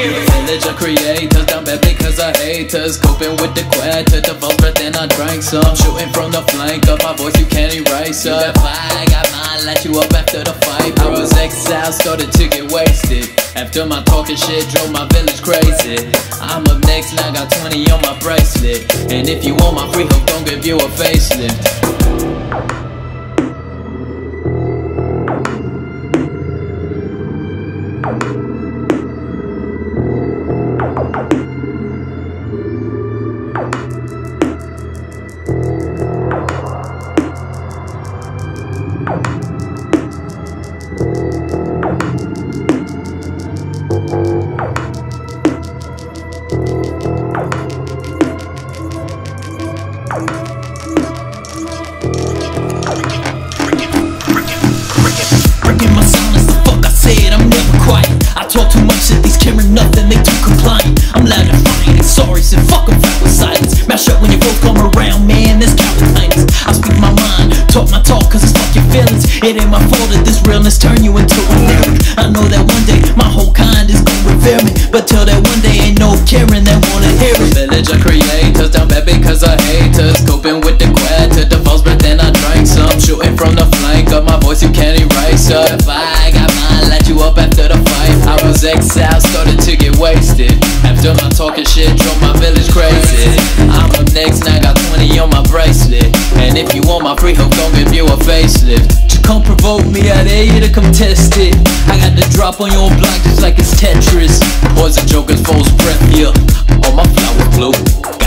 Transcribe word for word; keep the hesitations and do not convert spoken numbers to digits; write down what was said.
Village of creators, down bad because of haters. Coping with the quad to devote, but then I drank some. Shooting from the flank of my voice, you can't erase up. You got fire, got mine, light you up after the fight, bro. I was exiled, started to get wasted. After my talking shit drove my village crazy. I'm up next, now got twenty on my bracelet. And if you want my free hook, don't give you a facelift. I talk too much, shit, these cameras nothing, they too compliant. I'm loud and fine, sorry, said fuck em with silence. Mouth shut when you both come around, man, that's coward kindness. I speak my mind, talk my talk, cause it's fuck your feelings. It ain't my fault that this realness turn you into a lyric. I know that one day, my whole kind is gonna revere me, but till that one day, ain't no caring that wanna hear it. Village of creators, down bad because of haters. Coping with the quad to divorce, but then I drank some. Shooting from the flank of my voice, you can't erase up. If I got mine, light you up after the fight. I was exiled, started to get wasted. After my talking shit drove my village crazy. I'm up next, now got twenty on my bracelet. And if you want my free hook, don't give you a facelift. You come provoke me, I dare you to come test it. I got the drop on your block just like it's Tetris. Poison jokers, false breath, yeah. All my flowers blue.